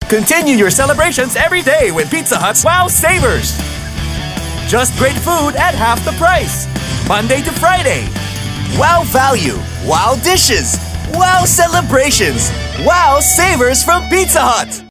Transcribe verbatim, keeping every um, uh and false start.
Continue your celebrations every day with Pizza Hut's Wow Savers. Just great food at half the price. Monday to Friday. Wow value, wow dishes, wow celebrations, wow savers from Pizza Hut!